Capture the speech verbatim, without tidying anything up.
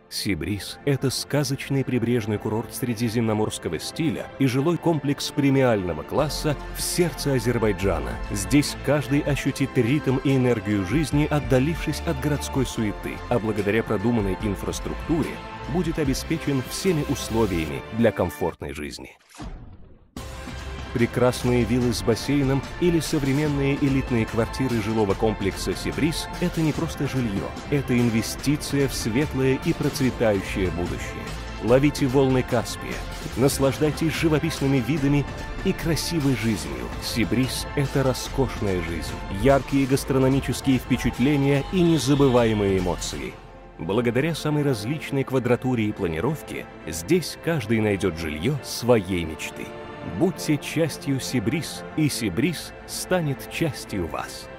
Сибриз – это сказочный прибрежный курорт средиземноморского стиля и жилой комплекс премиального класса в сердце Азербайджана. Здесь каждый ощутит ритм и энергию жизни, отдалившись от городской суеты, а благодаря продуманной инфраструктуре будет обеспечен всеми условиями для комфортной жизни. Прекрасные виллы с бассейном или современные элитные квартиры жилого комплекса «Сибриз» — это не просто жилье, это инвестиция в светлое и процветающее будущее. Ловите волны Каспия, наслаждайтесь живописными видами и красивой жизнью. «Сибриз» — это роскошная жизнь, яркие гастрономические впечатления и незабываемые эмоции. Благодаря самой различной квадратуре и планировке, здесь каждый найдет жилье своей мечты. Будьте частью Сибриз, и Сибриз станет частью вас.